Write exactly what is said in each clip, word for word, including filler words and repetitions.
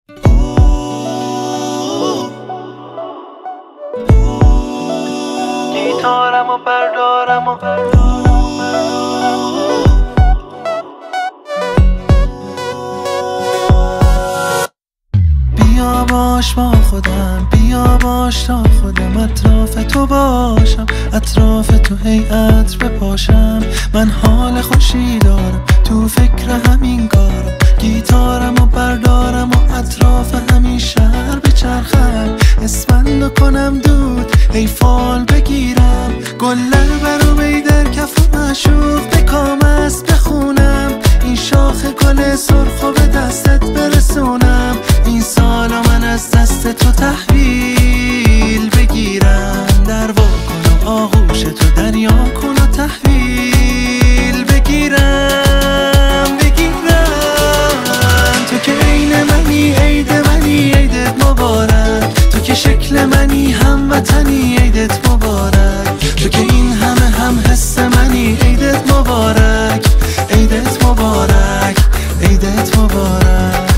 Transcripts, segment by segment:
گیتارم و بردارم و بیا باش با خودم، بیا باش تا خودم اطراف تو باشم، اطراف تو هی عطر بپاشم. من حال خوشی دارم، تو فکر همین کارم. گیتارم و بردارم و اطراف همین شهر بچرخم، اسفندو کنم دود هی فال بگیرم. گلر برو می در کف و معشوق بکام است بخونم. این شاخ گل سرخو به دستت برسونم. این سالا من از دست تو تحویل بگیرم. در وا کن و آغوش تو دریا کن و تحویل بگیرم بگیرم. تو که عین منی عید منی عیدت مبارک. تو که شکل منی هموطنی عیدت مبارک. تو که این همه هم حس منی عیدت مبارک عیدت مبارک عیدت مبارک.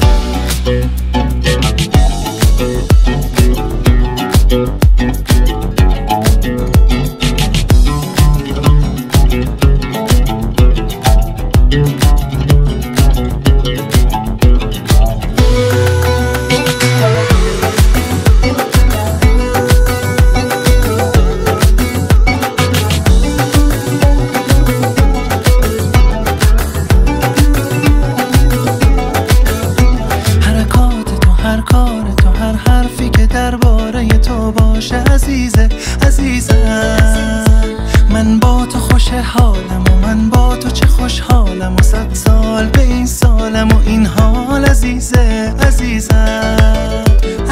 عزیزه عزیزم من با تو خوش حالم و من با تو چه خوشحالم و صد سال به این سالم و این حال. عزیزه عزیزم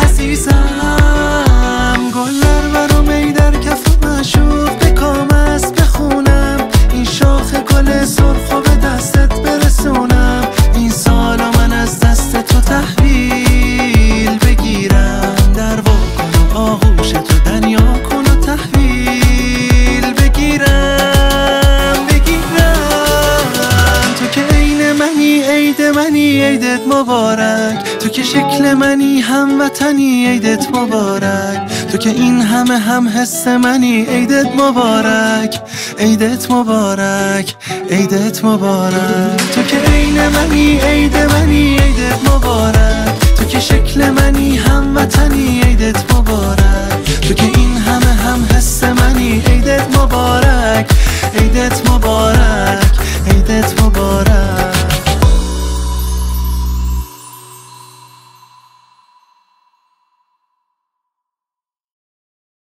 عزیزم گلر برو می در کف و معشوق بکام است بخونم. این شاخ گل سرخو به دستت برسونم. این سالا من از دست تو تحویل بگیرم. در وا کن و آغوش تو دریا کن و تحویل بگیرم بگیرم. تو که عین منی عید منی عیدت مبارک. تو که شکل منی هموطنی عیدت مبارک. تو که این همه هم حس منی عیدت مبارک عیدت مبارک عیدت مبارک. تو که عین منی عید منی